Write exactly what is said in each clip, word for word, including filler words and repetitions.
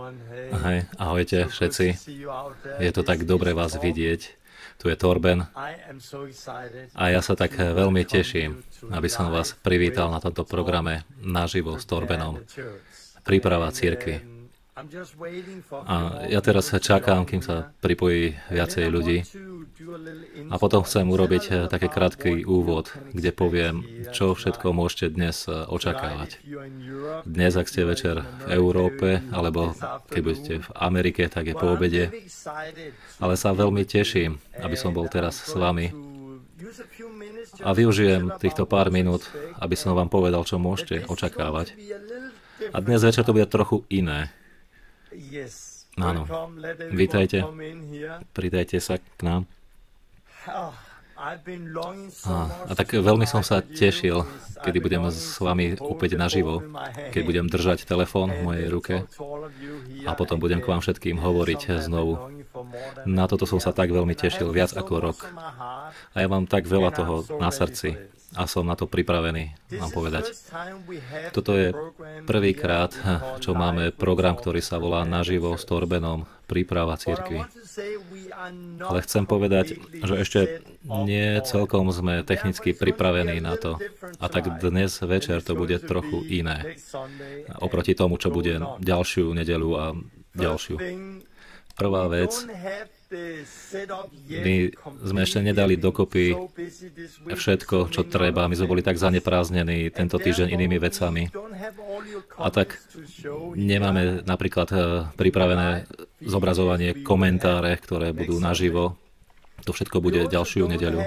Hej, ahojte všetci. Je to tak dobre vás vidieť. Tu je Torben. A ja sa tak veľmi teším, aby som vás privítal na tomto programe naživo s Torbenom. Príprava cirkvi. A ja teraz čakám, kým sa pripojí viacej ľudí. A potom chcem urobiť taký krátky úvod, kde poviem, čo všetko môžete dnes očakávať. Dnes, ak ste večer v Európe, alebo keď budete v Amerike, tak je po obede. Ale sa veľmi teším, aby som bol teraz s vami. A využijem týchto pár minút, aby som vám povedal, čo môžete očakávať. A dnes večer to bude trochu iné. Áno, vítajte, pridajte sa k nám. A, a tak veľmi som sa tešil, kedy budem s vami opäť naživo, keď budem držať telefón v mojej ruke a potom budem k vám všetkým hovoriť znovu. Na toto som sa tak veľmi tešil, viac ako rok. A ja mám tak veľa toho na srdci a som na to pripravený, mám povedať. Toto je prvýkrát, čo máme program, ktorý sa volá Naživo s Torbenom, príprava cirkvi. Ale chcem povedať, že ešte nie celkom sme technicky pripravení na to. A tak dnes večer to bude trochu iné. Oproti tomu, čo bude ďalšiu nedeľu a ďalšiu. Prvá vec, my sme ešte nedali dokopy všetko, čo treba. My sme boli tak zaneprázdnení tento týždeň inými vecami. A tak nemáme napríklad pripravené zobrazovanie, komentáre, ktoré budú naživo. To všetko bude ďalšiu nedeľu.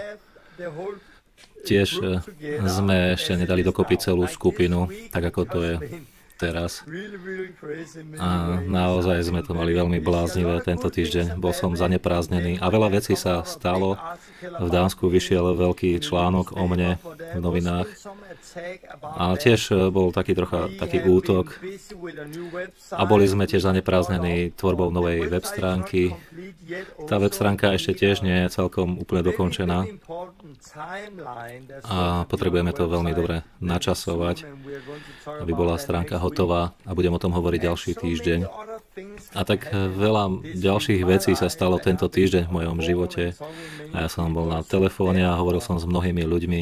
Tiež sme ešte nedali dokopy celú skupinu, tak ako to je teraz. A naozaj sme to mali veľmi bláznivé tento týždeň. Bol som zaneprázdnený a veľa vecí sa stalo. V Dánsku vyšiel veľký článok o mne v novinách. A tiež bol taký trocha taký útok. A boli sme tiež zaneprázdnení tvorbou novej web stránky. Tá web stránka ešte tiež nie je celkom úplne dokončená. A potrebujeme to veľmi dobre načasovať, aby bola stránka hotová a budem o tom hovoriť ďalší týždeň. A tak veľa ďalších vecí sa stalo tento týždeň v mojom živote. A ja som bol na telefóne a hovoril som s mnohými ľuďmi.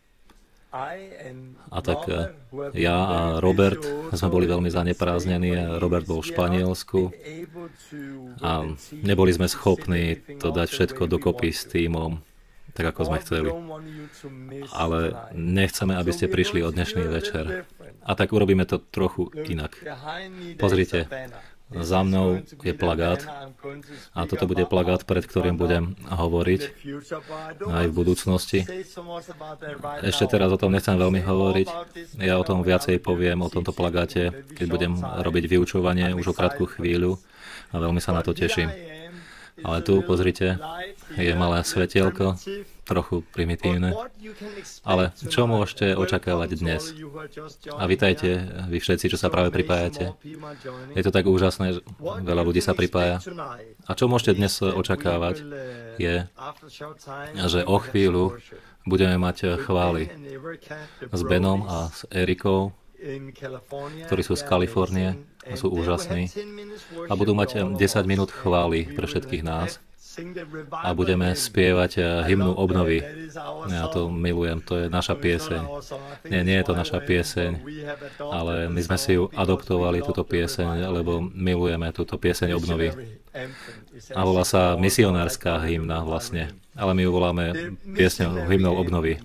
A tak ja a Robert sme boli veľmi zaneprázdnení. Robert bol v Španielsku a neboli sme schopní to dať všetko dokopy s tímom, tak ako sme chceli. Ale nechceme, aby ste prišli o dnešný večer. A tak urobíme to trochu inak. Pozrite, za mnou je plagát a toto bude plagát, pred ktorým budem hovoriť aj v budúcnosti. Ešte teraz o tom nechcem veľmi hovoriť. Ja o tom viacej poviem, o tomto plagáte, keď budem robiť vyučovanie už o krátku chvíľu a veľmi sa na to teším. Ale tu, pozrite, je malé svetielko, trochu primitívne. Ale čo môžete očakávať dnes? A vitajte vy všetci, čo sa práve pripájate. Je to tak úžasné, že veľa ľudí sa pripája. A čo môžete dnes očakávať, je, že o chvíľu budeme mať chvály s Benom a s Erikou, ktorí sú z Kalifornie a sú úžasní. A budú mať desať minút chvály pre všetkých nás. A budeme spievať hymnu obnovy. Ja to milujem, to je naša pieseň. Nie, nie je to naša pieseň, ale my sme si ju adoptovali, túto pieseň, lebo milujeme túto pieseň obnovy. A volá sa misionárska hymna vlastne, ale my ju voláme piesňou hymnou obnovy.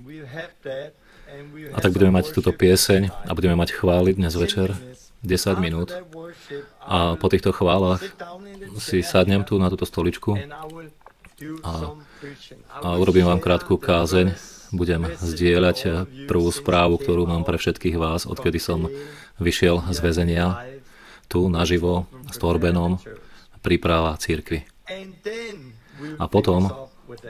A tak budeme mať túto pieseň a budeme mať chvály dnes večer, desať minút. A po týchto chválach si sadnem tu na túto stoličku a, a urobím vám krátku kázeň. Budem zdieľať prvú správu, ktorú mám pre všetkých vás, odkedy som vyšiel z väzenia tu naživo s Torbenom, príprava cirkvi. A potom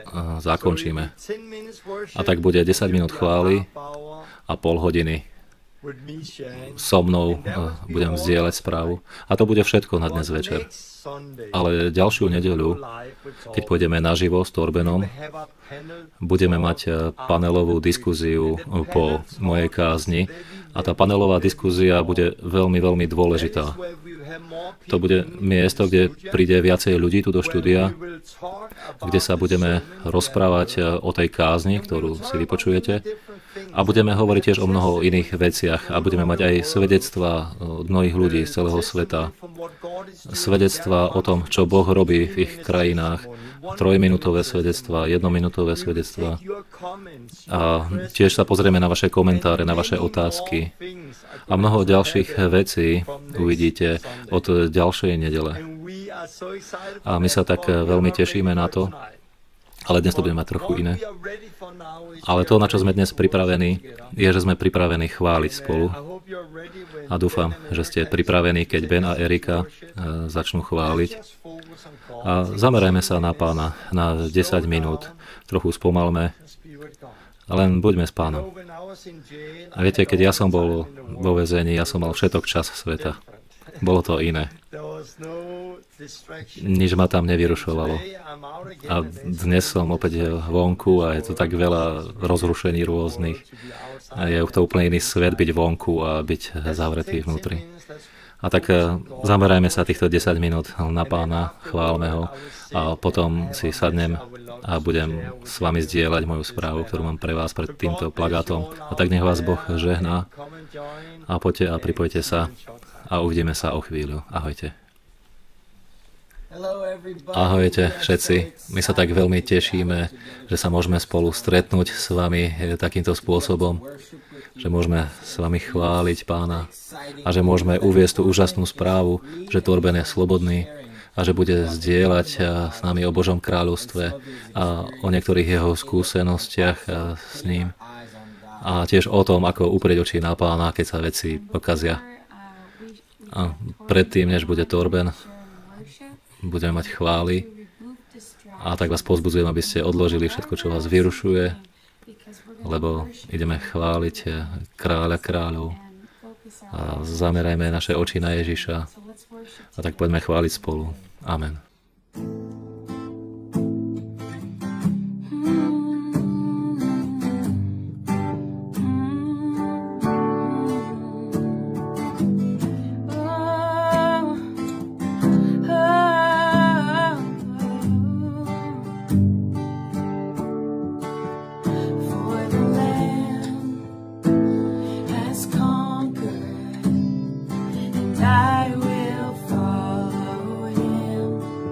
zakončíme. A tak bude desať minút chvály a pol hodiny so mnou budem zdieľať správu. A to bude všetko na dnes večer. Ale ďalšiu nedeľu, keď pôjdeme naživo s Torbenom, budeme mať panelovú diskuziu po mojej kázni. A tá panelová diskuzia bude veľmi, veľmi dôležitá. To bude miesto, kde príde viacej ľudí tu do štúdia, kde sa budeme rozprávať o tej kázni, ktorú si vypočujete. A budeme hovoriť tiež o mnoho iných veciach. A budeme mať aj svedectvá od mnohých ľudí z celého sveta. Svedectvá o tom, čo Boh robí v ich krajinách. Trojminútové svedectvá, jednominútové svedectvá. A tiež sa pozrieme na vaše komentáre, na vaše otázky. A mnoho ďalších vecí uvidíte od ďalšej nedele. A my sa tak veľmi tešíme na to, ale dnes to bude mať trochu iné. Ale to, na čo sme dnes pripravení, je, že sme pripravení chváliť spolu. A dúfam, že ste pripravení, keď Ben a Erika začnú chváliť. A zamerajme sa na Pána na desať minút. Trochu spomalme, len buďme s Pánom. A viete, keď ja som bol vo väzení, ja som mal všetok čas sveta. Bolo to iné. Nič ma tam nevyrušovalo. A dnes som opäť vonku a je to tak veľa rozrušení rôznych. A je to úplne iný svet byť vonku a byť zavretý vnútri. A tak zamerajme sa týchto desať minút na Pána, chválme ho a potom si sadnem a budem s vami zdieľať moju správu, ktorú mám pre vás pred týmto plagátom. A tak nech vás Boh žehná a poďte a pripojte sa a uvidíme sa o chvíľu. Ahojte. Ahojte všetci. My sa tak veľmi tešíme, že sa môžeme spolu stretnúť s vami takýmto spôsobom, že môžeme s vami chváliť Pána a že môžeme uviesť tú úžasnú správu, že Torben je slobodný a že bude zdieľať s nami o Božom kráľovstve a o niektorých jeho skúsenostiach s ním a tiež o tom, ako uprieť oči na Pána, keď sa veci pokazia. A predtým, než bude Torben, budeme mať chvály a tak vás pozbudzujem, aby ste odložili všetko, čo vás vyrušuje, lebo ideme chváliť kráľa kráľov a zamerajme naše oči na Ježiša a tak poďme chváliť spolu. Amen. I will follow him.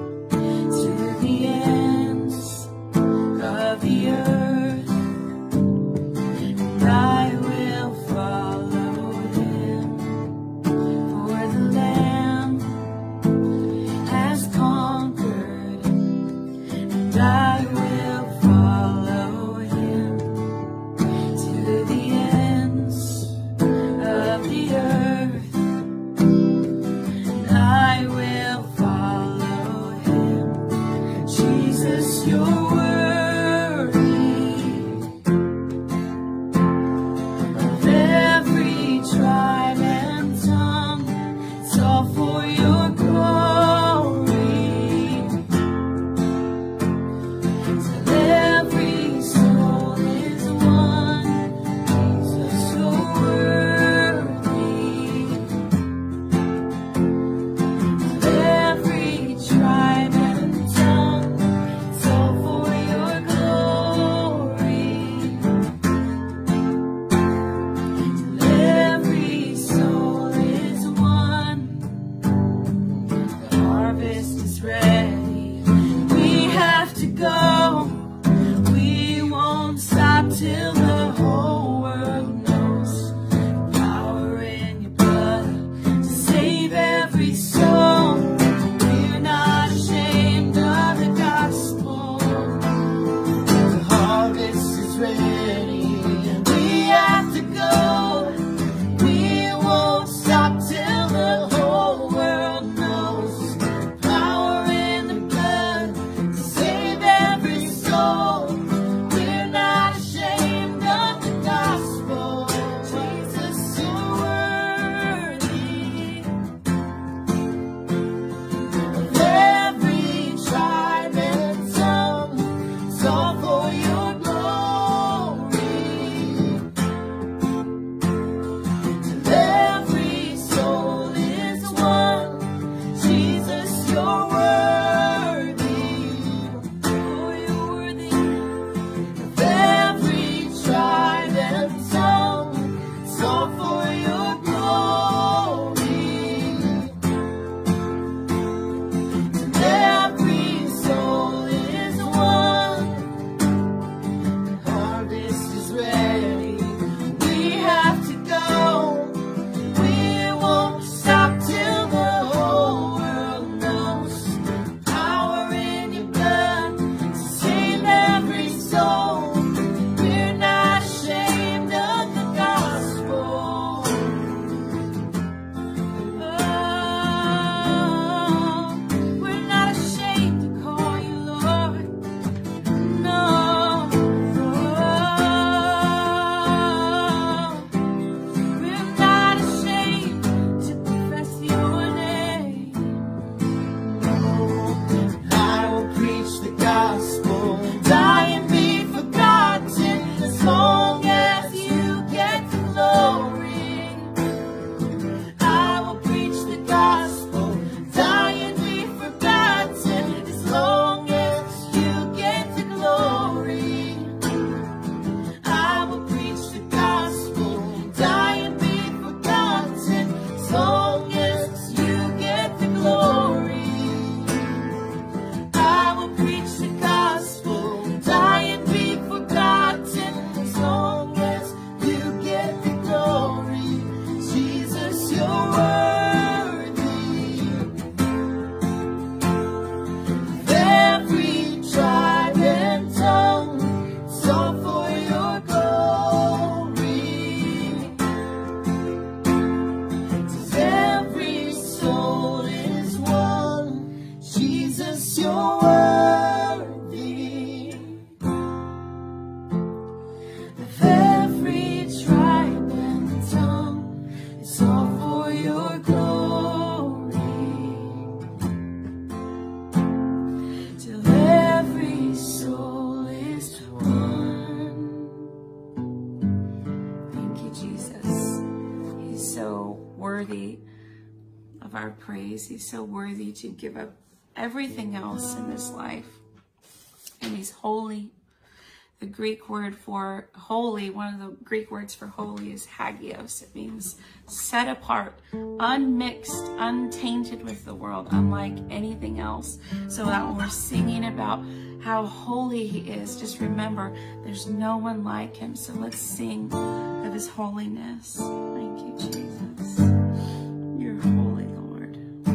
worthy of our praise. He's so worthy to give up everything else in this life. And he's holy. The Greek word for holy, one of the Greek words for holy is hagios. It means set apart, unmixed, untainted with the world, unlike anything else. So that when we're singing about how holy he is, just remember there's no one like him. So let's sing of his holiness. Thank you, Jesus. You're holy, Lord.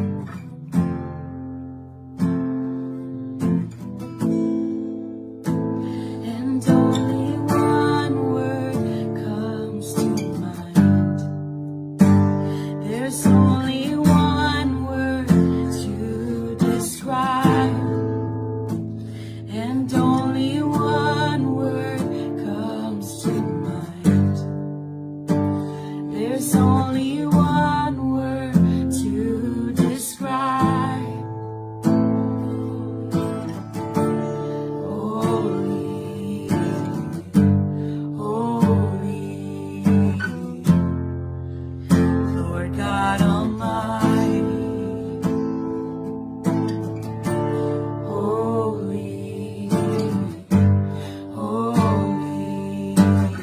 And only one word comes to mind. There's only one word to describe. And only one word comes to mind. There's only one word to describe. Holy, holy, Lord God Almighty. Holy, holy,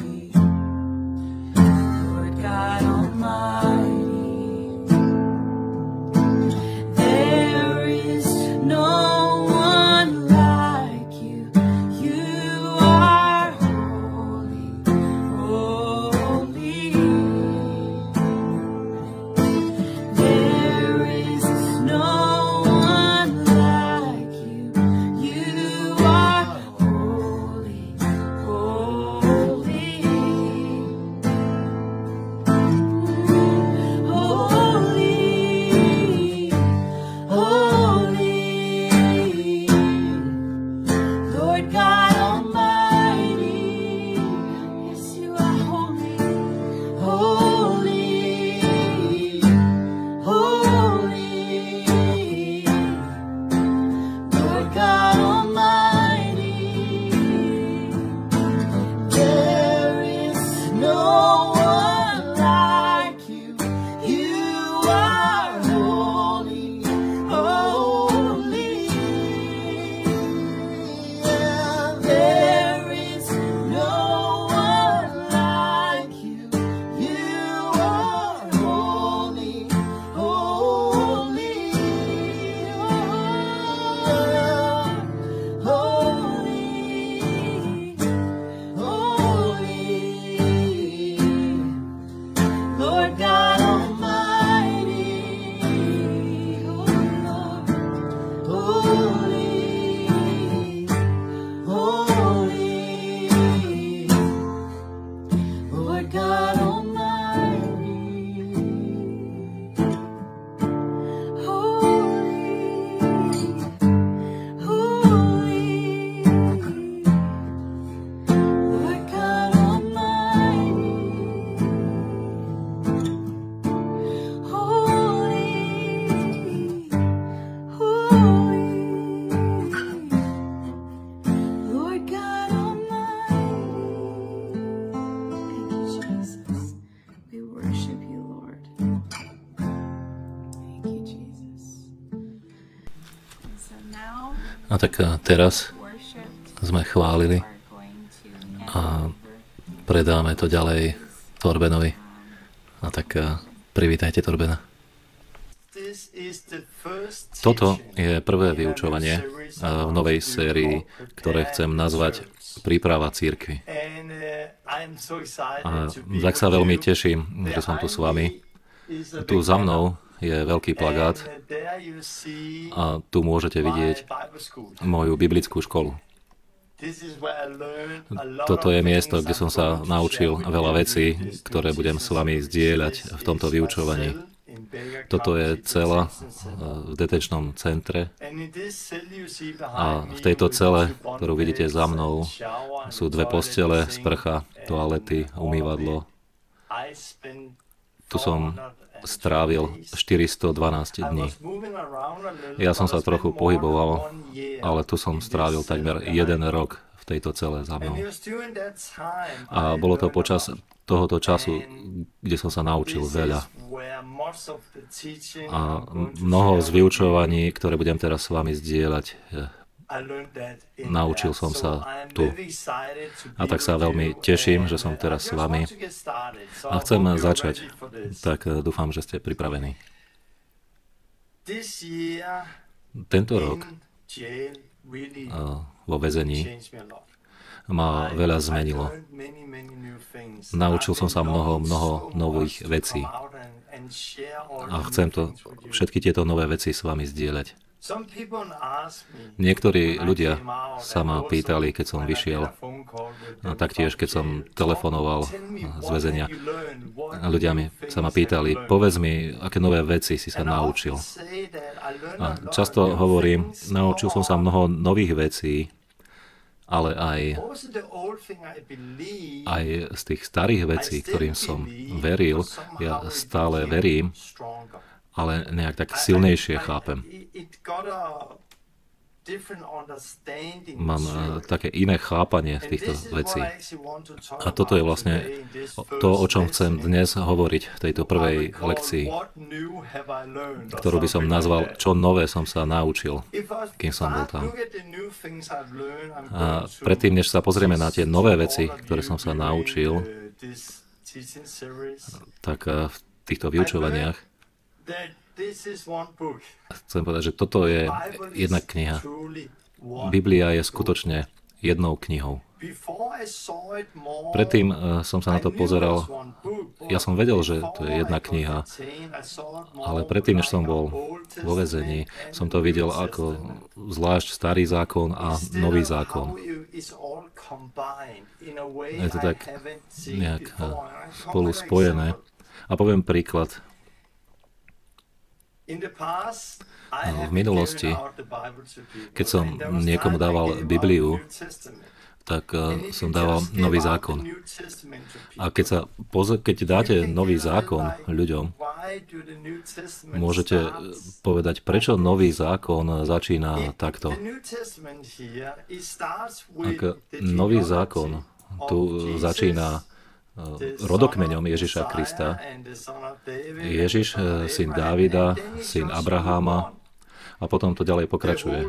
Lord God Almighty. There is no one like you. You are holy, holy. There is no one like you. You are holy, holy. Holy, holy, Lord God Almighty. Yes, you are holy, holy, holy, Lord God Almighty. There is no one like you. You are holy, holy. There is no one like you. You are holy, holy, holy, holy, Lord God Almighty. Holy, holy, Lord God Almighty. Holy, holy, Lord God Almighty. Holy, holy, Lord God Almighty. Thank you, Jesus. We worship you, Lord. Thank you, Jesus. And so now A tak eh, teraz worship sme chválili are going to hand a over. predáme to ďalej Torbenovi. A tak eh, privítajte Torbena. Toto je prvé vyučovanie eh, v novej sérii, ktoré chcem nazvať Príprava cirkvi. A tak sa veľmi teším, že som tu s vami. Tu za mnou je veľký plagát a tu môžete vidieť moju biblickú školu. Toto je miesto, kde som sa naučil veľa vecí, ktoré budem s vami zdieľať v tomto vyučovaní. Toto je cela v detenčnom centre a v tejto cele, ktorú vidíte za mnou, sú dve postele, sprcha, toalety, umývadlo. Tu som strávil štyristodvanásť dní. Ja som sa trochu pohyboval, ale tu som strávil takmer jeden rok v tejto cele za mnou. A bolo to počas tohoto času, kde som sa naučil veľa. A mnoho z vyučovaní, ktoré budem teraz s vami zdieľať, naučil som sa tu. A tak sa veľmi teším, že som teraz s vami. A chcem začať, tak dúfam, že ste pripravení. Tento rok vo väzení ma veľa zmenilo. Naučil som sa mnoho, mnoho nových vecí. A chcem to, všetky tieto nové veci s vami zdieľať. Niektorí ľudia sa ma pýtali, keď som vyšiel, a taktiež keď som telefonoval z väzenia. Ľudia mi sa ma pýtali, povedz mi, aké nové veci si sa naučil. A často hovorím, naučil som sa mnoho nových vecí, ale aj, aj z tých starých vecí, ktorým som veril, ja stále verím, ale nejak tak silnejšie chápem. Mám také iné chápanie týchto vecí. A toto je vlastne to, o čom chcem dnes hovoriť v tejto prvej lekcii, ktorú by som nazval, čo nové som sa naučil, kým som bol tam. A predtým, než sa pozrieme na tie nové veci, ktoré som sa naučil, tak v týchto vyučovaniach chcem povedať, že toto je jedna kniha. Biblia je skutočne jednou knihou. Predtým som sa na to pozeral, ja som vedel, že to je jedna kniha, ale predtým, než som bol vo väzení, som to videl ako zvlášť starý zákon a nový zákon. Je to tak nejak spolu spojené. A poviem príklad. V minulosti, keď som niekomu dával Bibliu, tak som dával nový zákon. A keď, sa poz- keď dáte nový zákon ľuďom, môžete povedať, prečo nový zákon začína takto. Ak nový zákon tu začína rodokmeňom Ježiša Krista. Ježiš, syn Dávida, syn Abraháma, a potom to ďalej pokračuje.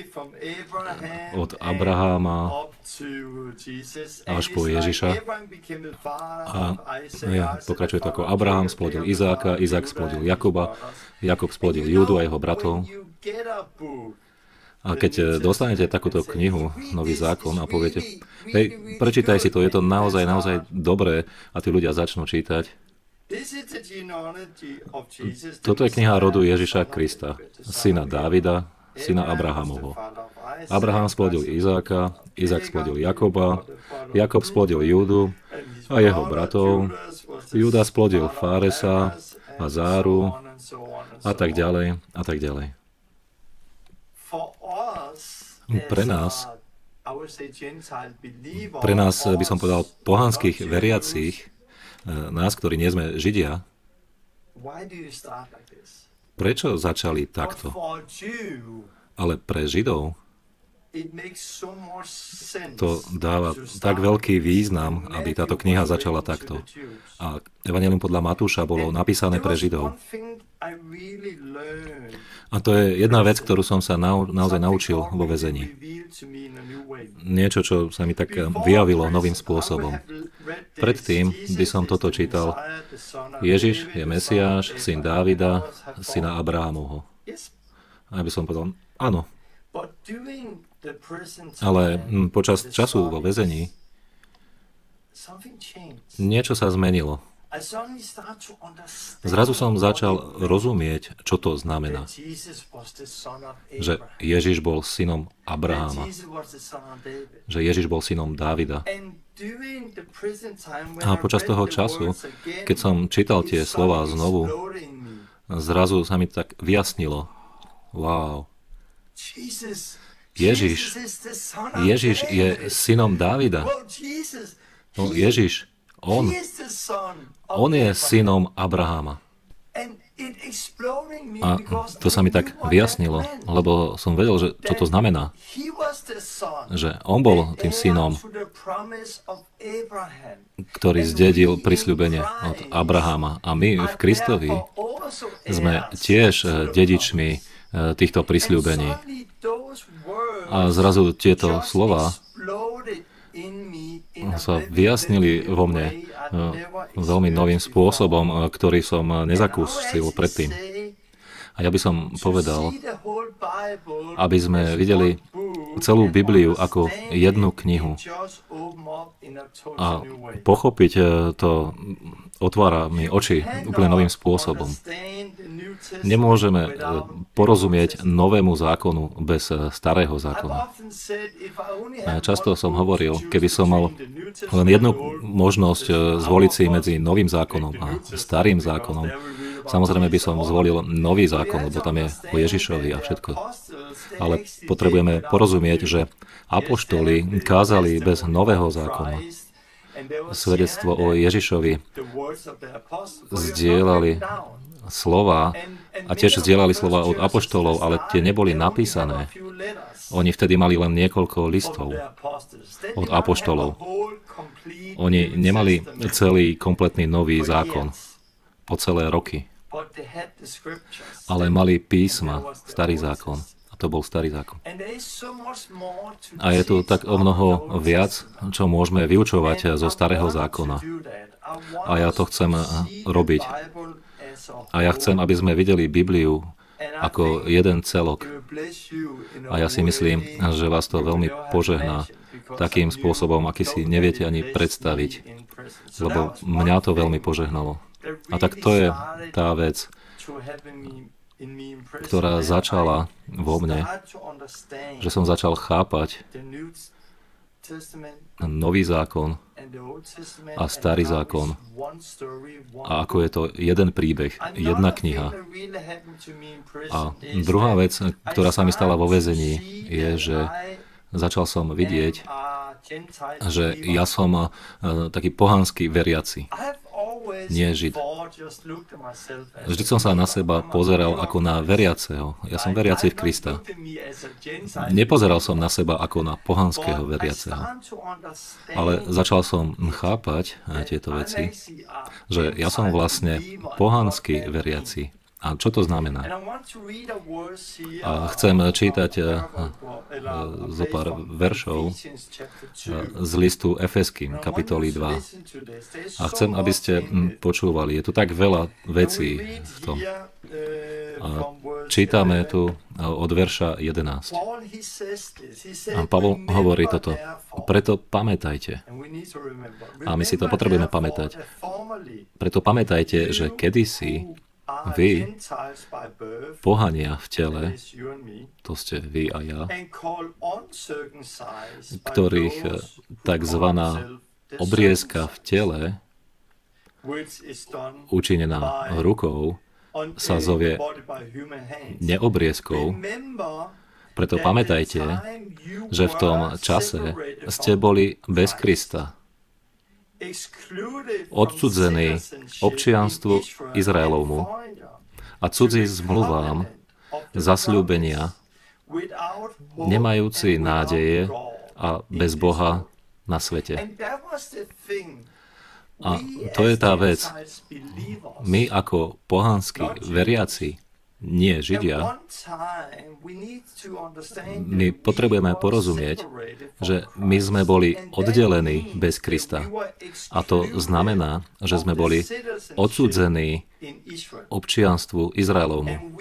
Od Abraháma až po Ježiša. A ja, pokračuje to ako Abraham splodil Izáka, Izák splodil Jakuba, Jakub splodil Júdu a jeho bratov. A keď dostanete takúto knihu, Nový zákon, a poviete, hej, prečítaj si to, je to naozaj, naozaj dobré, a tí ľudia začnú čítať. Toto je kniha rodu Ježiša Krista, syna Dávida, syna Abrahamovho. Abraham splodil Izáka, Izák splodil Jakoba, Jakob splodil Júdu a jeho bratov, Júda splodil Fáresa a Záru a tak ďalej a tak ďalej. Pre nás, pre nás by som povedal pohanských veriacich, nás, ktorí nie sme Židia, prečo začali takto? Ale pre Židov to dáva tak veľký význam, aby táto kniha začala takto. A Evangelium podľa Matúša bolo napísané pre Židov. A to je jedna vec, ktorú som sa nau, naozaj naučil vo väzení. Niečo, čo sa mi tak vyjavilo novým spôsobom. Predtým by som toto čítal. Ježiš je Mesiáš, syn Dávida, syna Abrahamovho. A ja by som povedal, áno. Ale počas času vo väzení niečo sa zmenilo. Zrazu som začal rozumieť, čo to znamená. Že Ježiš bol synom Abraháma. Že Ježiš bol synom Dávida. A počas toho času, keď som čítal tie slová znovu, zrazu sa mi tak vyjasnilo. Wow. Ježiš. Ježiš je synom Dávida. No, Ježiš. On. On je synom Abraháma. A to sa mi tak vyjasnilo, lebo som vedel, že čo to znamená. Že on bol tým synom, ktorý zdedil prisľúbenie od Abraháma. A my v Kristovi sme tiež dedičmi týchto prisľúbení. A zrazu tieto slova sa vyjasnili vo mne veľmi novým spôsobom, ktorý som nezakúsil predtým. A ja by som povedal, aby sme videli celú Bibliu ako jednu knihu. A pochopiť to otvára mi oči úplne novým spôsobom. Nemôžeme porozumieť novému zákonu bez starého zákona. Často som hovoril, keby som mal len jednu možnosť zvoliť si medzi novým zákonom a starým zákonom, samozrejme by som zvolil nový zákon, lebo tam je o Ježišovi a všetko. Ale potrebujeme porozumieť, že apoštoli kázali bez nového zákona. Svedectvo o Ježišovi zdieľali slova a tiež zdieľali slova od apoštolov, ale tie neboli napísané. Oni vtedy mali len niekoľko listov od apoštolov. Oni nemali celý kompletný nový zákon po celé roky, ale mali písma, starý zákon. To bol starý zákon. A je tu tak o mnoho viac, čo môžeme vyučovať zo starého zákona. A ja to chcem robiť. A ja chcem, aby sme videli Bibliu ako jeden celok. A ja si myslím, že vás to veľmi požehná takým spôsobom, aký si neviete ani predstaviť. Lebo mňa to veľmi požehnalo. A tak to je tá vec, ktorá začala vo mne, že som začal chápať nový zákon a starý zákon a ako je to jeden príbeh, jedna kniha. A druhá vec, ktorá sa mi stala vo väzení, je, že začal som vidieť, že ja som taký pohanský veriaci, nie Žid. Vždy som sa na seba pozeral ako na veriaceho. Ja som veriaci v Krista. Nepozeral som na seba ako na pohanského veriaceho. Ale začal som chápať tieto veci, že ja som vlastne pohanský veriaci. A čo to znamená? A chcem čítať zo pár veršov z listu Efeským, kapitoly dva. A chcem, aby ste počúvali. Je tu tak veľa vecí v tom. A čítame tu od verša jedenásť. A Pavol hovorí toto. Preto pamätajte. A my si to potrebujeme pamätať. Preto pamätajte, že kedysi vy, pohania v tele, to ste vy a ja, ktorých takzvaná obriezka v tele, učinená rukou, sa zovie neobriezkou. Preto pamätajte, že v tom čase ste boli bez Krista, odcudzení občianstvu Izraelovmu a cudzí zmluvám zasľúbenia, nemajúci nádeje a bez Boha na svete. A to je tá vec. My ako pohanskí veriaci, nie Židia, my potrebujeme porozumieť, že my sme boli oddelení bez Krista. A to znamená, že sme boli odsudzení občianstvu Izraelovmu.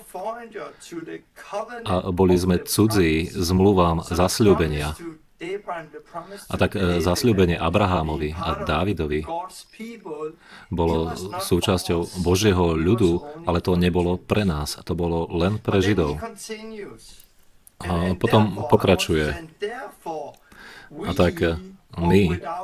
A boli sme cudzí zmluvám zasľúbenia. A tak zasľúbenie Abrahámovi a Dávidovi bolo súčasťou Božieho ľudu, ale to nebolo pre nás, to bolo len pre Židov. A potom pokračuje. A tak my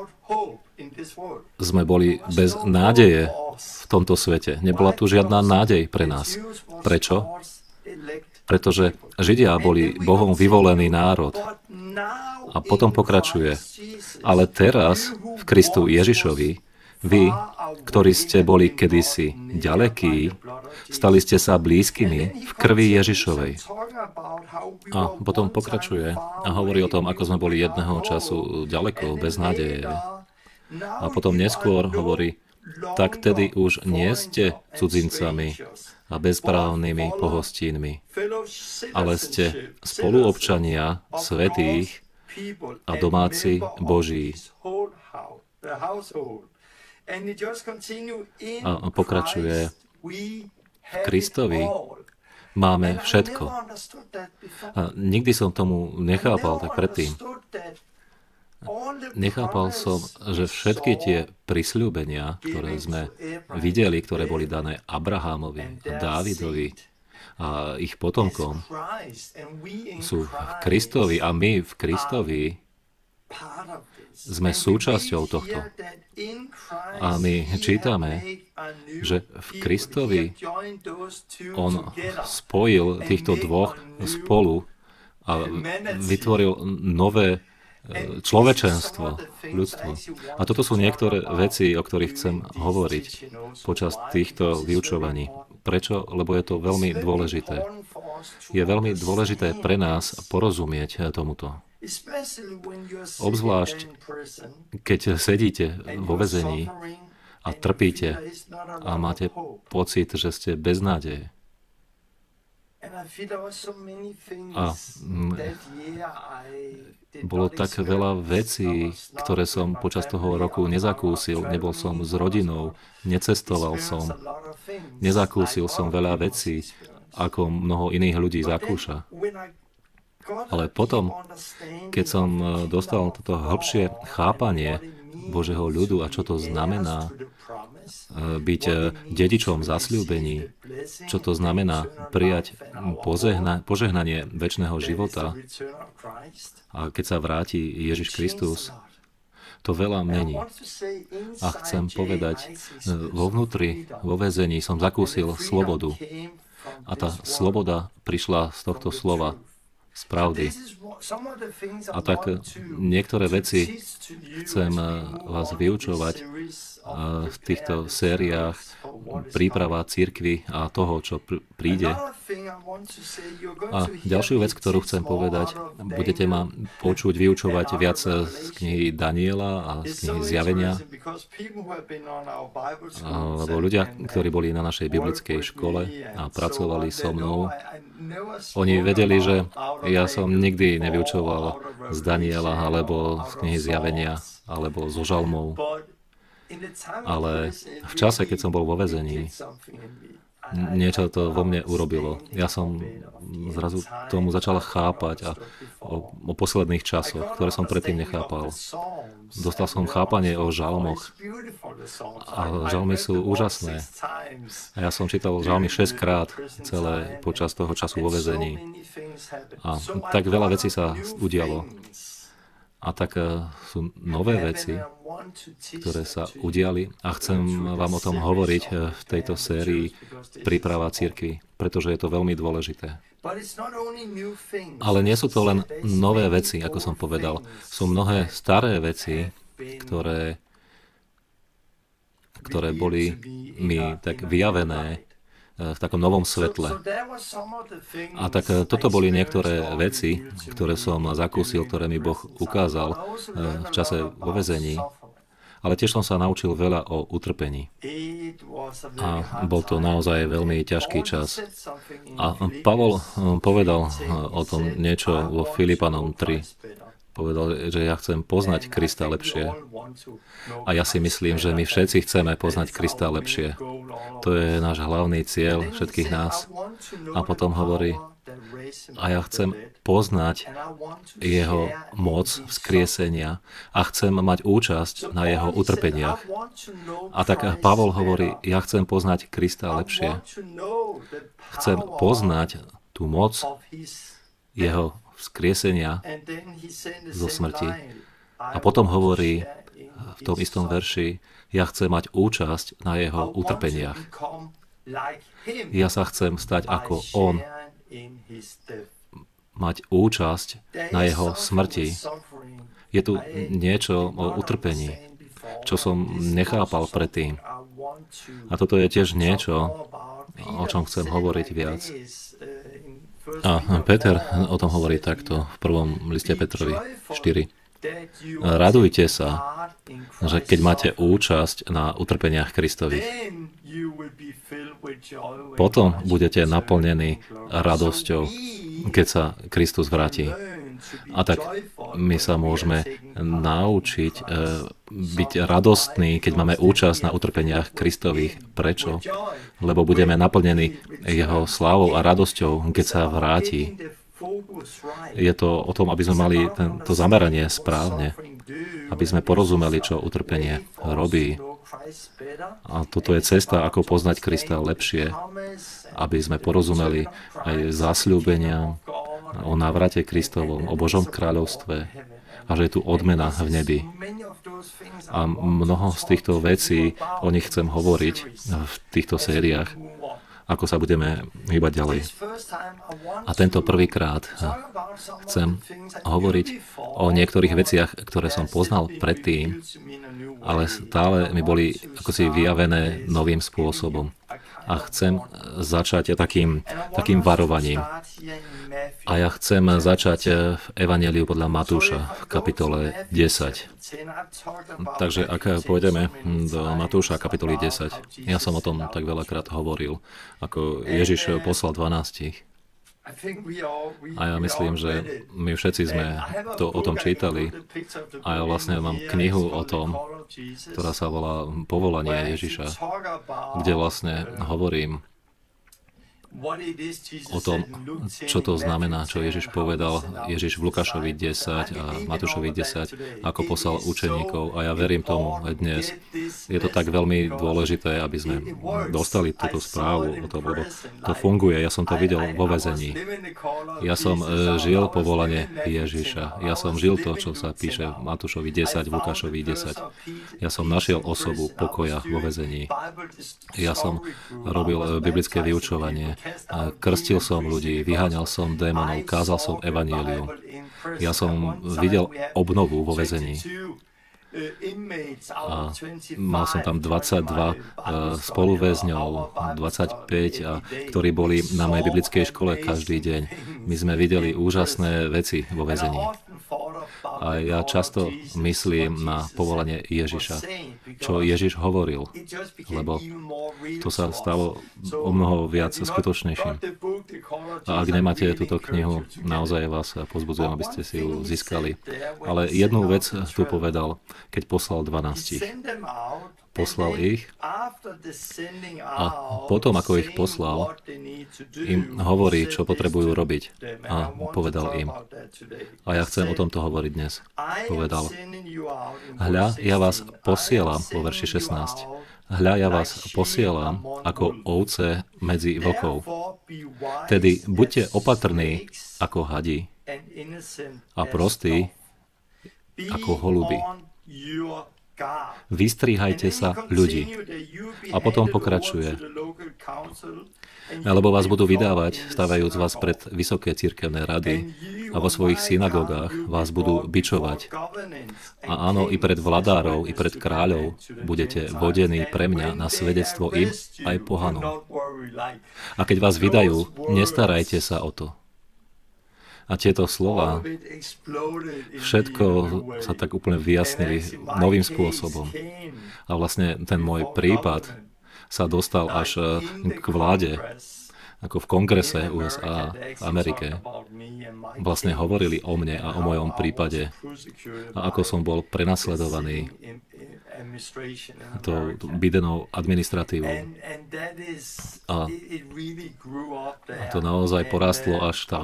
sme boli bez nádeje v tomto svete. Nebola tu žiadna nádej pre nás. Prečo? Pretože Židia boli Bohom vyvolený národ. A potom pokračuje. Ale teraz v Kristu Ježišovi, vy, ktorí ste boli kedysi ďalekí, stali ste sa blízkymi v krvi Ježišovej. A potom pokračuje a hovorí o tom, ako sme boli jedného času ďaleko, bez nádeje. A potom neskôr hovorí, tak tedy už nie ste cudzincami a bezprávnymi pohostínmi, ale ste spoluobčania svätých a domáci Boží. A pokračuje, v Kristovi máme všetko. A nikdy som tomu nechápal tak predtým. Nechápal som, že všetky tie prisľúbenia, ktoré sme videli, ktoré boli dané Abrahámovi, Dávidovi a ich potomkom, sú v Kristovi a my v Kristovi sme súčasťou tohto. A my čítame, že v Kristovi on spojil týchto dvoch spolu a vytvoril nové človečenstvo, ľudstvo. A toto sú niektoré veci, o ktorých chcem hovoriť počas týchto vyučovaní. Prečo? Lebo je to veľmi dôležité. Je veľmi dôležité pre nás porozumieť tomuto. Obzvlášť, keď sedíte vo väzení a trpíte a máte pocit, že ste bez nádeje. A bolo tak veľa vecí, ktoré som počas toho roku nezakúsil. Nebol som s rodinou, necestoval som, nezakúsil som veľa vecí, ako mnoho iných ľudí zakúša. Ale potom, keď som dostal toto hĺbšie chápanie Božieho ľudu a čo to znamená byť dedičom zasľúbení, čo to znamená prijať požehna- požehnanie večného života a keď sa vráti Ježiš Kristus, to veľa mení. A chcem povedať, vo vnútri, vo väzení som zakúsil slobodu a tá sloboda prišla z tohto slova, z pravdy. A tak niektoré veci chcem vás vyučovať v týchto sériách príprava cirkvi a toho, čo pr- príde. A ďalšiu vec, ktorú chcem povedať, budete ma počuť vyučovať viac z knihy Daniela a z knihy Zjavenia, lebo ľudia, ktorí boli na našej biblickej škole a pracovali so mnou, oni vedeli, že ja som nikdy nevyučoval z Daniela alebo z knihy Zjavenia alebo zo žalmov. Ale v čase, keď som bol vo väzení, niečo to vo mne urobilo. Ja som zrazu tomu začal chápať a o, o posledných časoch, ktoré som predtým nechápal. Dostal som chápanie o žalmoch. A žalmy sú úžasné. A ja som čítal žalmy šesťkrát celé počas toho času vo väzení. A tak veľa vecí sa udialo. A tak sú nové veci, ktoré sa udiali a chcem vám o tom hovoriť v tejto sérii Príprava cirkvi, pretože je to veľmi dôležité. Ale nie sú to len nové veci, ako som povedal. Sú mnohé staré veci, ktoré, ktoré boli mi tak vyjavené v takom novom svetle. A tak toto boli niektoré veci, ktoré som zakúsil, ktoré mi Boh ukázal v čase vo väzení. Ale tiež som sa naučil veľa o utrpení. A bol to naozaj veľmi ťažký čas. A Pavol povedal o tom niečo vo Filipanom tri. Povedal, že ja chcem poznať Krista lepšie. A ja si myslím, že my všetci chceme poznať Krista lepšie. To je náš hlavný cieľ všetkých nás. A potom hovorí, a ja chcem poznať jeho moc vzkriesenia a chcem mať účasť na jeho utrpeniach. A tak Pavol hovorí, ja chcem poznať Krista lepšie. Chcem poznať tú moc jeho vzkriesenia zo smrti. A potom hovorí v tom istom verši, ja chcem mať účasť na jeho utrpeniach. Ja sa chcem stať ako on, mať účasť na jeho smrti. Je tu niečo o utrpení, čo som nechápal predtým. A toto je tiež niečo, o čom chcem hovoriť viac. A Peter o tom hovorí takto v prvom liste Petrovi štyri. Radujte sa, že keď máte účasť na utrpeniach Kristových. Potom budete naplnení radosťou, keď sa Kristus vráti. A tak my sa môžeme naučiť e, byť radostní, keď máme účasť na utrpeniach Kristových. Prečo? Lebo budeme naplnení jeho slávou a radosťou, keď sa vráti. Je to o tom, aby sme mali to zameranie správne, aby sme porozumeli, čo utrpenie robí. A toto je cesta, ako poznať Krista lepšie, aby sme porozumeli aj zasľúbeniam o návrate Kristovom, o Božom kráľovstve a že je tu odmena v nebi. A mnoho z týchto vecí, o nich chcem hovoriť v týchto sériách, ako sa budeme hýbať ďalej. A tento prvýkrát chcem hovoriť o niektorých veciach, ktoré som poznal predtým, ale stále mi boli ako si vyjavené novým spôsobom. A chcem začať takým, takým varovaním. A ja chcem začať v Evanjeliu podľa Matúša v kapitole desať. Takže ak pôjdeme do Matúša kapitoly desať, ja som o tom tak veľakrát hovoril, ako Ježiš poslal dvanástich. A ja myslím, že my všetci sme to o tom čítali. A ja vlastne mám knihu o tom, ktorá sa volá Povolanie Ježiša, kde vlastne hovorím o tom, čo to znamená, čo Ježiš povedal. Ježiš v Lukášovi desať a Matúšovi desať, ako poslal učeníkov. A ja verím tomu aj dnes. Je to tak veľmi dôležité, aby sme dostali túto správu o tom, lebo to funguje. Ja som to videl vo väzení. Ja som žil povolanie Ježiša. Ja som žil to, čo sa píše v Matúšovi desať, v Lukášovi desať. Ja som našiel osobu pokoja vo väzení. Ja som robil biblické vyučovanie. Krstil som ľudí, vyháňal som démonov, kázal som evanjelium. Ja som videl obnovu vo väzení. A mal som tam dvadsaťdva spoluväzňov, dvadsaťpäť, a, ktorí boli na mojej biblickej škole každý deň. My sme videli úžasné veci vo väzení. A ja často myslím na povolanie Ježiša, čo Ježiš hovoril, lebo to sa stalo o mnoho viac skutočnejším. A ak nemáte túto knihu, naozaj vás pozbudzujem, aby ste si ju získali. Ale jednu vec tu povedal, keď poslal dvanástich. Poslal ich a potom, ako ich poslal, im hovorí, čo potrebujú robiť. A povedal im. A ja chcem o tomto hovoriť dnes. Povedal, hľa, ja vás posielam, vo verši šestnásť, hľa, ja vás posielam ako ovce medzi vlkov. Tedy buďte opatrní ako hadi a prostí ako holuby. Vystrihajte sa ľudí. A potom pokračuje. Lebo vás budú vydávať, stavajúc vás pred vysoké cirkevné rady, a vo svojich synagogách vás budú bičovať. A áno, i pred vladárov, i pred kráľov budete vodení pre mňa na svedectvo im aj pohanom. A keď vás vydajú, nestarajte sa o to. A tieto slova, všetko sa tak úplne vyjasnili novým spôsobom. A vlastne ten môj prípad sa dostal až k vláde, ako v kongrese ú es á v Amerike. Vlastne hovorili o mne a o mojom prípade. A ako som bol prenasledovaný to Bidenovou administratívou. A to naozaj porástlo až tam.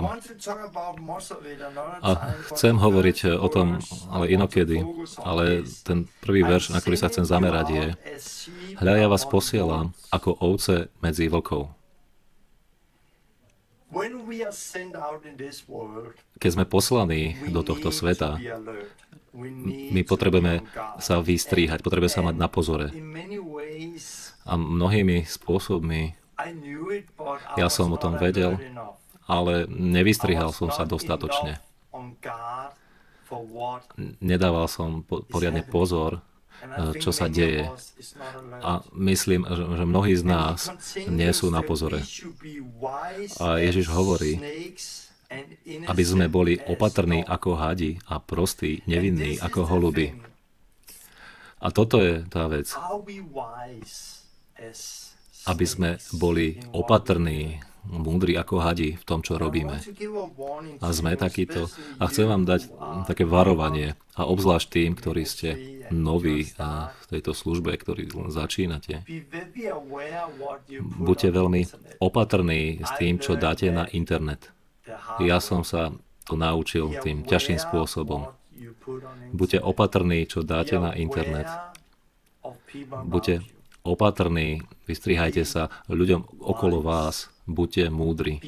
A chcem hovoriť o tom, ale inokedy. Ale ten prvý verš, na ktorý sa chcem zamerať, je: hľa, ja vás posielam ako ovce medzi vlkov. Keď sme poslaní do tohto sveta, my potrebujeme sa vystríhať, potrebujeme sa mať na pozore. A mnohými spôsobmi, ja som o tom vedel, ale nevystrihal som sa dostatočne. Nedával som poriadne pozor, čo sa deje. A myslím, že mnohí z nás nie sú na pozore. A Ježiš hovorí, aby sme boli opatrní ako hadi a prostí, nevinní ako holuby. A toto je tá vec. Aby sme boli opatrní, múdri ako hadi v tom, čo robíme. A sme takíto. A chcem vám dať také varovanie, a obzvlášť tým, ktorí ste noví a v tejto službe, ktorí len začínate. Buďte veľmi opatrní s tým, čo dáte na internet. Ja som sa to naučil tým ťažším spôsobom. Buďte opatrní, čo dáte na internet. Buďte opatrní, vystrihajte sa ľuďom okolo vás, buďte múdri.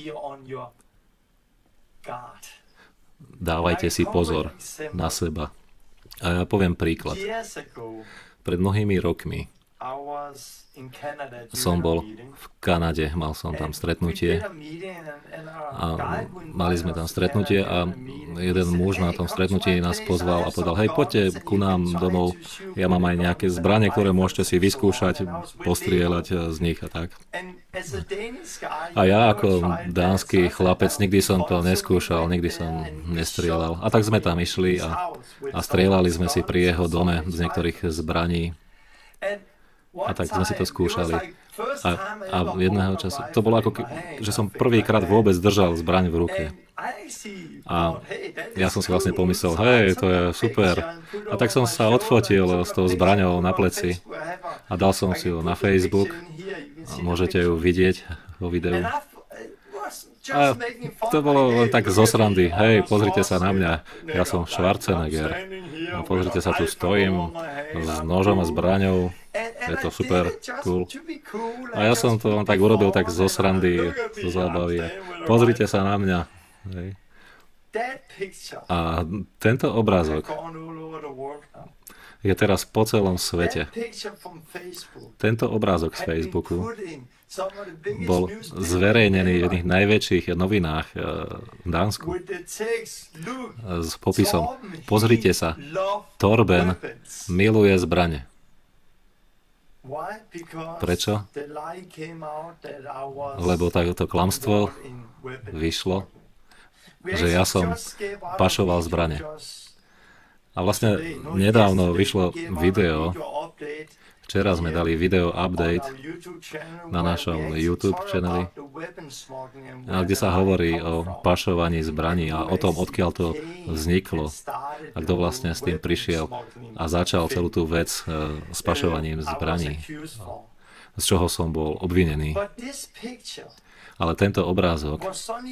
Dávajte si pozor na seba. A ja poviem príklad. Pred mnohými rokmi som bol v Kanade, mal som tam stretnutie a mali sme tam stretnutie a jeden muž na tom stretnutí nás pozval a povedal, hej, poďte ku nám domov, ja mám aj nejaké zbrane, ktoré môžete si vyskúšať, postrieľať z nich a tak. A ja ako dánsky chlapec nikdy som to neskúšal, nikdy som nestrieľal. A tak sme tam išli a, a strieľali sme si pri jeho dome z niektorých zbraní. A tak sme si to skúšali. A, a jedného času, to bolo ako, že som prvýkrát vôbec držal zbraň v ruke. A ja som si vlastne pomyslel, hej, to je super. A tak som sa odfotil s tou zbraňou na pleci a dal som si ju na Facebook. A môžete ju vidieť vo videu. A to bolo len tak zo srandy. Hej, pozrite sa na mňa, ja som Schwarzenegger. A pozrite sa, tu stojím s nožom a zbraňou. Je to super cool. A ja som to len tak urobil tak zo srandy, zo zábavy. Pozrite sa na mňa. Hej. A tento obrázok je teraz po celom svete. Tento obrázok z Facebooku bol zverejnený v jedných najväčších novinách v Dánsku s popisom: pozrite sa, Torben miluje zbrane. Prečo? Lebo to klamstvo vyšlo, že ja som pašoval zbrane. A vlastne nedávno vyšlo video, včera sme dali video update na našom YouTube channeli, kde sa hovorí o pašovaní zbraní a o tom, odkiaľ to vzniklo a kto vlastne s tým prišiel a začal celú tú vec s pašovaním zbraní, z čoho som bol obvinený. Ale tento obrázok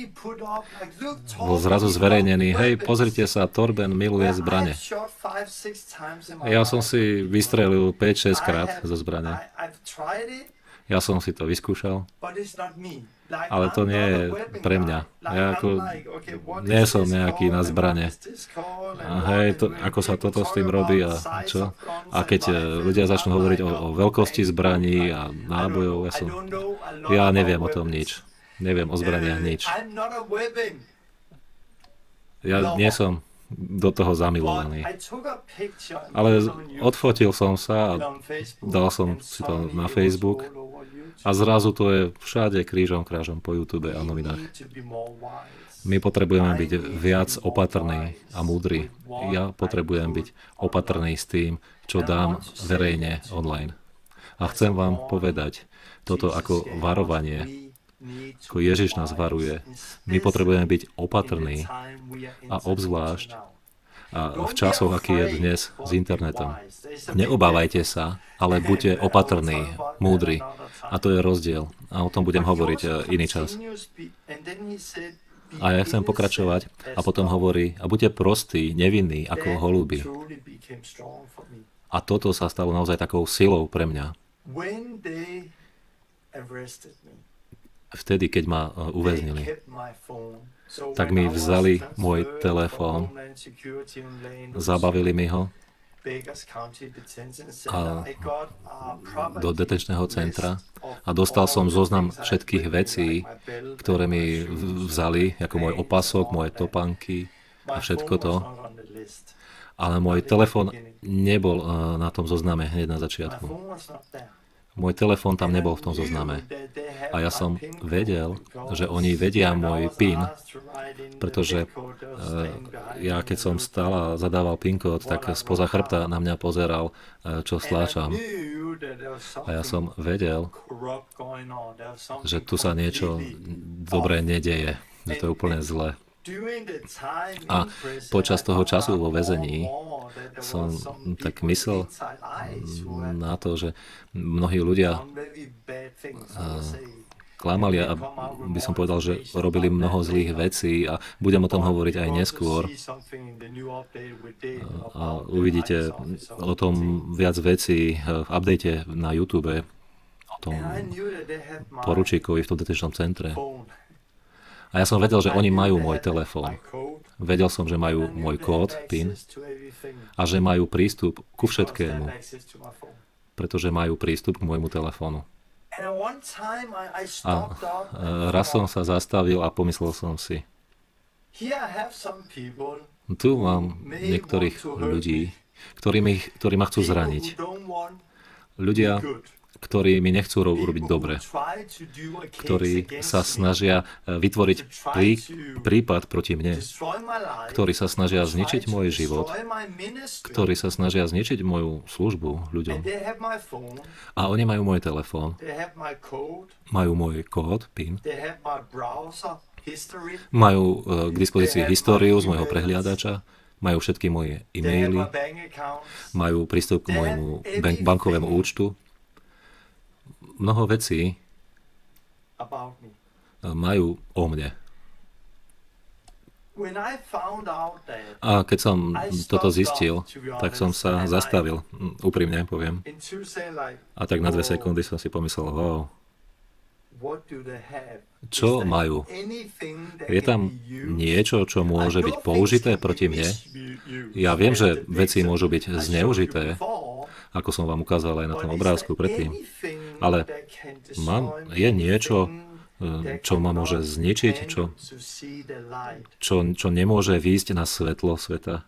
bol zrazu zverejnený. Hej, pozrite sa, Torben miluje zbrane. Ja som si vystrelil päť šesť krát zo zbrane. Ja som si to vyskúšal. Ale to nie je pre mňa. Ja ako nie som nejaký na zbrane. A hej, to, ako sa toto s tým robí a čo? A keď ľudia začnú hovoriť o, o veľkosti zbraní a nábojov, ja som... Ja neviem o tom nič. Neviem o zbraniach nič. Ja nie som do toho zamilovaný. Ale odfotil som sa a dal som si to na Facebook a zrazu to je všade krížom krážom po YouTube a novinách. My potrebujeme byť viac opatrní a múdri. Ja potrebujem byť opatrný s tým, čo dám verejne online. A chcem vám povedať toto ako varovanie, ako Ježiš nás varuje. My potrebujeme byť opatrní a obzvlášť a v časoch, aký je dnes s internetom. Neobávajte sa, ale buďte opatrní, múdri. A to je rozdiel. A o tom budem hovoriť iný čas. A ja chcem pokračovať a potom hovorí, a buďte prostí, nevinní ako holuby. A toto sa stalo naozaj takou silou pre mňa. Vtedy, keď ma uväznili, tak mi vzali môj telefón, zabavili mi ho a do detenčného centra a dostal som zoznam všetkých vecí, ktoré mi vzali, ako môj opasok, moje topánky a všetko to. Ale môj telefón nebol na tom zozname hneď na začiatku. Môj telefón tam nebol v tom zozname. A ja som vedel, že oni vedia môj PIN, pretože ja keď som stál a zadával PIN kód, tak spoza chrbta na mňa pozeral, čo stláčam. A ja som vedel, že tu sa niečo dobré nedeje, že to je úplne zlé. A počas toho času vo väzení som tak myslel na to, že mnohí ľudia klamali a by som povedal, že robili mnoho zlých vecí a budem o tom hovoriť aj neskôr. A uvidíte o tom viac vecí v update na YouTube, o tom poručíkovi v tom detenčnom centre. A ja som vedel, že oni majú môj telefón. Vedel som, že majú môj kód, PIN, a že majú prístup ku všetkému, pretože majú prístup k môjmu telefónu. A raz som sa zastavil a pomyslel som si, tu mám niektorých ľudí, ktorí, mi, ktorí ma chcú zraniť. Ľudia, ktorí mi nechcú urobiť dobre, ktorí sa snažia vytvoriť prí, prípad proti mne, ktorí sa snažia zničiť môj život, ktorí sa snažia zničiť moju službu ľuďom. A oni majú môj telefón, majú môj kód, PIN, majú k dispozícii históriu z môjho prehliadača, majú všetky moje e-maily, majú prístup k môjmu bankovému účtu. Mnoho vecí majú o mne. A keď som toto zistil, tak som sa zastavil, úprimne poviem. A tak na dve sekundy som si pomyslel, wow, čo majú? Je tam niečo, čo môže byť použité proti mne? Ja viem, že veci môžu byť zneužité, ako som vám ukázal aj na tom obrázku predtým. Ale mám, je niečo, čo ma môže zničiť, čo, čo, čo nemôže výjsť na svetlo sveta.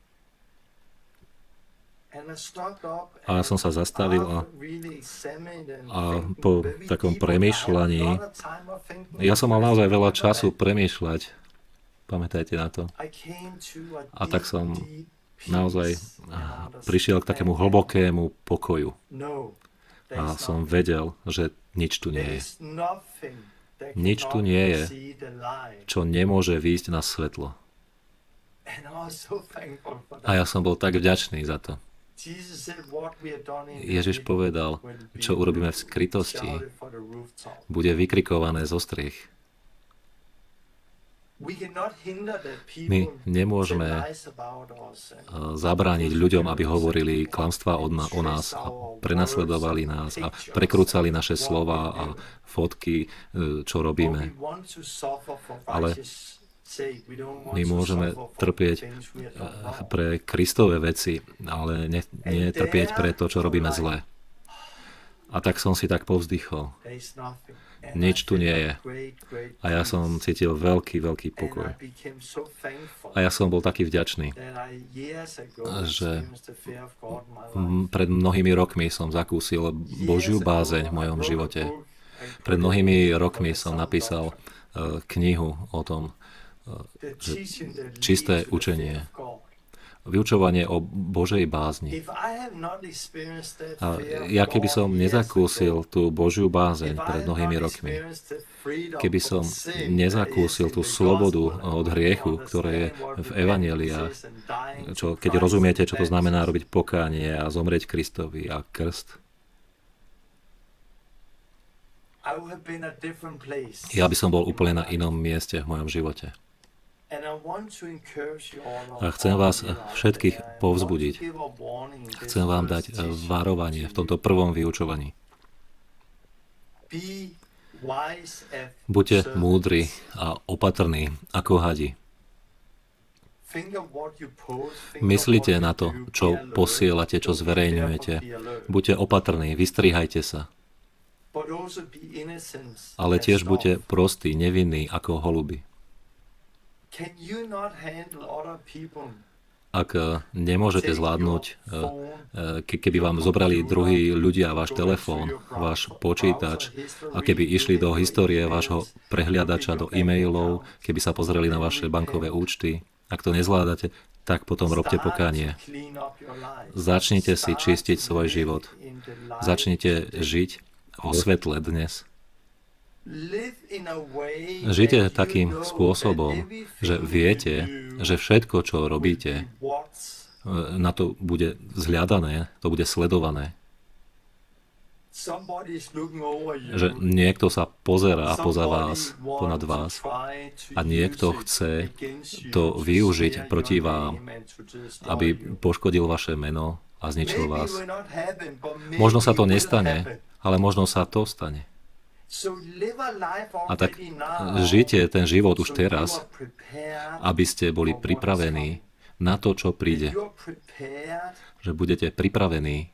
A som sa zastavil a, a po takom premýšľaní, ja som mal naozaj veľa času premýšľať, pamätajte na to. A tak som naozaj prišiel k takému hlbokému pokoju. A som vedel, že nič tu nie je. Nič tu nie je, čo nemôže výjsť na svetlo. A ja som bol tak vďačný za to. Ježiš povedal, čo urobíme v skrytosti, bude vykrikované zo striech. My nemôžeme zabrániť ľuďom, aby hovorili klamstvá o nás a prenasledovali nás a prekrúcali naše slova a fotky, čo robíme. Ale my môžeme trpieť pre Kristove veci, ale nie, nie trpieť pre to, čo robíme zle. A tak som si tak povzdychol. Nič tu nie je. A ja som cítil veľký, veľký pokoj. A ja som bol taký vďačný, že pred mnohými rokmi som zakúsil Božiu bázeň v mojom živote. Pred mnohými rokmi som napísal knihu o tom, že čisté učenie, vyučovanie o Božej bázni. A ja keby som nezakúsil tú Božiu bázeň pred mnohými rokmi, keby som nezakúsil tú slobodu od hriechu, ktoré je v evanjeliách, čo, keď rozumiete, čo to znamená robiť pokánie a zomrieť Kristovi a krst, ja by som bol úplne na inom mieste v mojom živote. A chcem vás všetkých povzbudiť. Chcem vám dať varovanie v tomto prvom vyučovaní. Buďte múdri a opatrní ako hadi. Myslite na to, čo posielate, čo zverejňujete. Buďte opatrní, vystrihajte sa. Ale tiež buďte prostí, nevinní ako holuby. Ak nemôžete zvládnuť, keby vám zobrali druhí ľudia váš telefón, váš počítač a keby išli do histórie vášho prehliadača, do e-mailov, keby sa pozreli na vaše bankové účty, ak to nezvládate, tak potom robte pokánie. Začnite si čistiť svoj život. Začnite žiť vo svetle dnes. Žite takým spôsobom, že viete, že všetko, čo robíte, na to bude zhľadané, to bude sledované. Že niekto sa pozerá poza vás, ponad vás a niekto chce to využiť proti vám, aby poškodil vaše meno a zničil vás. Možno sa to nestane, ale možno sa to stane. A tak žite ten život už teraz, aby ste boli pripravení na to, čo príde. Že budete pripravení,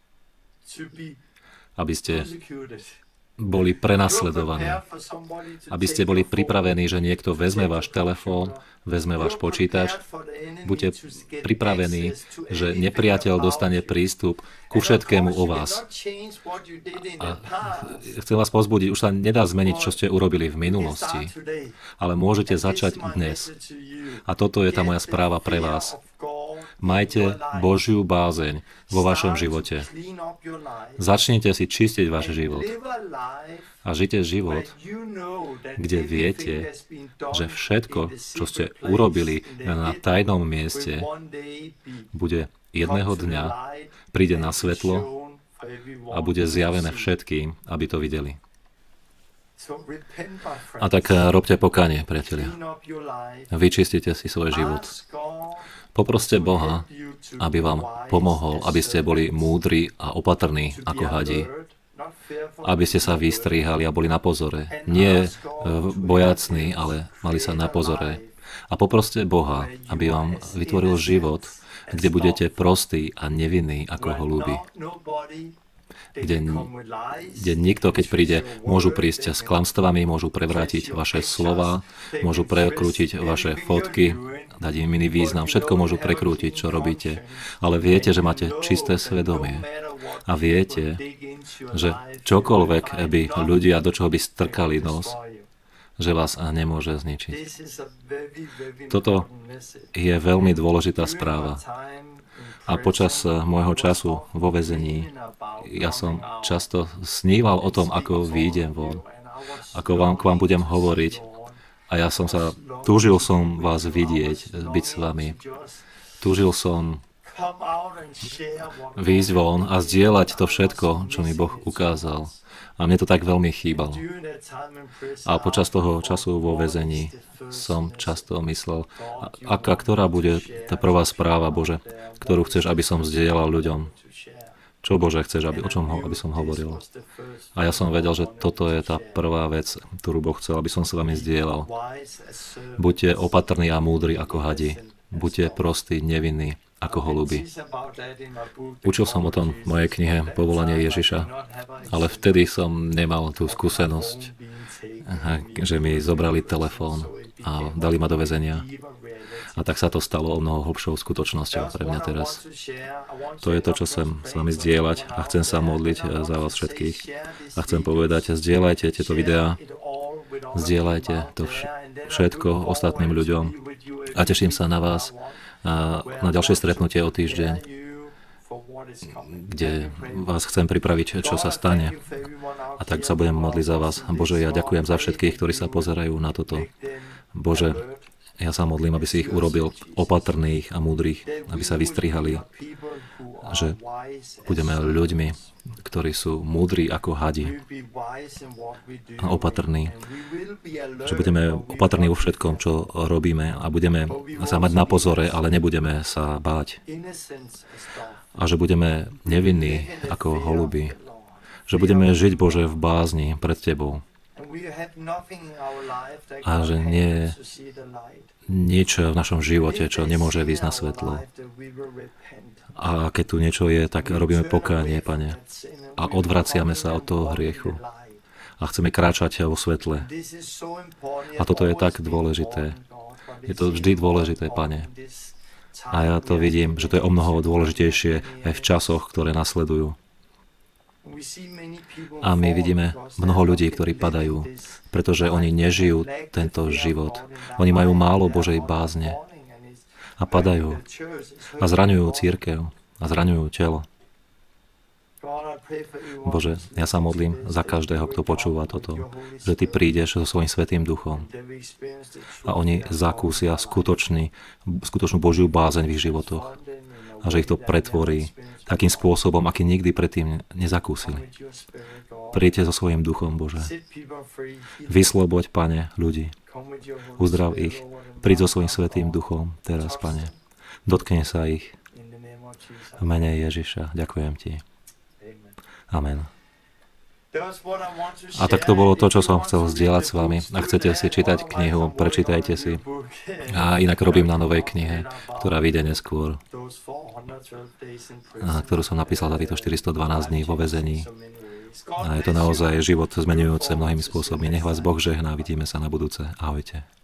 aby ste boli prenasledovaní. Aby ste boli pripravení, že niekto vezme váš telefón, vezme váš počítač. Buďte pripravení, že nepriateľ dostane prístup ku všetkému o vás. A chcem vás povzbudiť, už sa nedá zmeniť, čo ste urobili v minulosti, ale môžete začať dnes. A toto je tá moja správa pre vás. Majte Božiu bázeň vo vašom živote. Začnite si čistiť váš život. A žite život, kde viete, že všetko, čo ste urobili na tajnom mieste, bude jedného dňa, príde na svetlo a bude zjavené všetkým, aby to videli. A tak robte pokánie, priatelia. Vyčistite si svoj život. Poproste Boha, aby vám pomohol, aby ste boli múdri a opatrní ako hadi. Aby ste sa vystrihali a boli na pozore. Nie bojacní, ale mali sa na pozore. A poproste Boha, aby vám vytvoril život, kde budete prostí a nevinní ako holúby. Kde, kde nikto, keď príde, môžu prísť s klamstvami, môžu prevrátiť vaše slova, môžu prekrútiť vaše fotky, dať im iný význam, všetko môžu prekrútiť, čo robíte. Ale viete, že máte čisté svedomie. A viete, že čokoľvek by ľudia, do čoho by strkali nos, že vás nemôže zničiť. Toto je veľmi dôležitá správa. A počas môjho času vo väzení ja som často sníval o tom, ako výjdem von, ako vám, k vám budem hovoriť. A ja som sa, túžil som vás vidieť, byť s vami. Túžil som výjsť von a zdieľať to všetko, čo mi Boh ukázal. A mne to tak veľmi chýbalo. A počas toho času vo väzení som často myslel, aká ktorá bude tá prvá správa, Bože, ktorú chceš, aby som zdieľal ľuďom. Čo, Bože, chceš, aby, o čom ho, aby som hovoril. A ja som vedel, že toto je tá prvá vec, ktorú Boh chcel, aby som s vami zdieľal. Buďte opatrní a múdri ako hadi. Buďte prostí, nevinní ako holuby. Učil som o tom v mojej knihe Povolanie Ježiša, ale vtedy som nemal tú skúsenosť, že mi zobrali telefón a dali ma do väzenia. A tak sa to stalo o mnoho hlbšou skutočnosťou pre mňa teraz. To je to, čo chcem s vami zdieľať a chcem sa modliť za vás všetkých. A chcem povedať, zdieľajte tieto videá, zdieľajte to všetko ostatným ľuďom a teším sa na vás a na ďalšie stretnutie o týždeň, kde vás chcem pripraviť, čo sa stane. A tak sa budem modliť za vás. Bože, ja ďakujem za všetkých, ktorí sa pozerajú na toto. Bože, ja sa modlím, aby si ich urobil opatrných a múdrych, aby sa vystrihali, že budeme ľuďmi, ktorí sú múdri ako hadi a opatrní, že budeme opatrní vo všetkom, čo robíme a budeme sa mať na pozore, ale nebudeme sa báť a že budeme nevinní ako holuby, že budeme žiť, Bože, v bázni pred Tebou a že nie je nič v našom živote, čo nemôže výjsť na svetlo. A keď tu niečo je, tak robíme pokánie, Pane, a odvraciame sa od toho hriechu a chceme kráčať vo svetle. A toto je tak dôležité. Je to vždy dôležité, Pane. A ja to vidím, že to je o mnoho dôležitejšie aj v časoch, ktoré nasledujú. A my vidíme mnoho ľudí, ktorí padajú, pretože oni nežijú tento život. Oni majú málo Božej bázne a padajú a zraňujú cirkev a zraňujú telo. Bože, ja sa modlím za každého, kto počúva toto, že Ty prídeš so svojím Svätým Duchom a oni zakúsia skutočný, skutočnú Božiu bázeň v ich životoch a že ich to pretvorí takým spôsobom, aký nikdy predtým nezakúsili. Príďte so svojím duchom, Bože. Vysloboď, Pane, ľudí. Uzdrav ich. Príď so svojím Svätým Duchom teraz, Pane. Dotkne sa ich. V mene Ježiša. Ďakujem Ti. Amen. A tak to bolo to, čo som chcel zdieľať s vami. Ak chcete si čítať knihu, prečítajte si. A inak robím na novej knihe, ktorá vyjde neskôr, a ktorú som napísal za týchto štyristodvanásť dní vo väzení. A je to naozaj život zmenujúce mnohými spôsobmi. Nech vás Boh žehná. Vidíme sa na budúce. Ahojte.